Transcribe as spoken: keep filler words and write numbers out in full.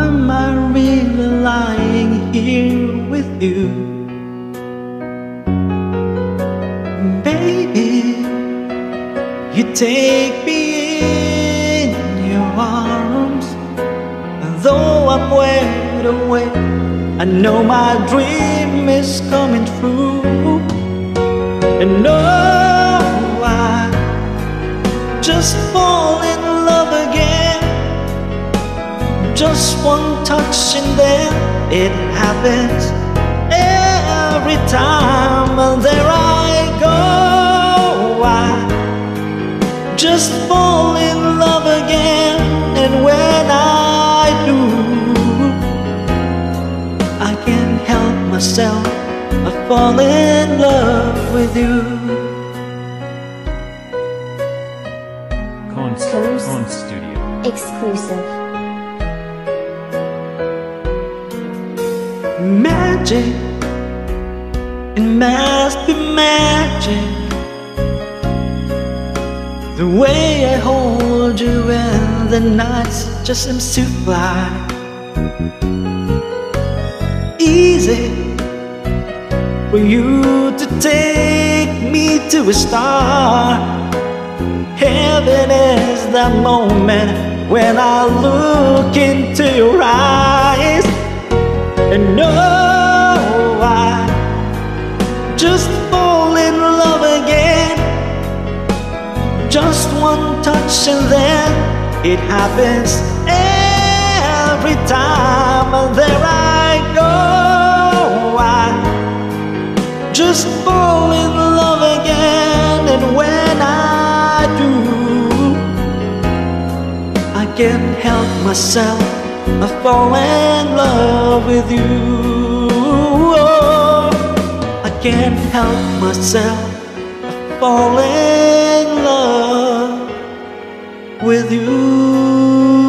am I really lying here with you? Baby, you take me in your arms. Though I'm wide awake, I know my dream is coming true. And no, I just fall in love again. Just one touch and then it happens every time. And there I go, I just fall in love again. And when I do, I can't help myself, I fall in love with you. Cone, Cone Studio. Exclusive. Magic, it must be magic, the way I hold you and the nights just seems to fly. Easy for you to take me to a star. Heaven is the moment when I look into your eyes. And no, I just fall in love again. Just one touch and then it happens every time. And there I go, I just fall in love again. And when I do, I can't help myself, I fall in love with you. Oh, I can't help myself, I fall in love with you.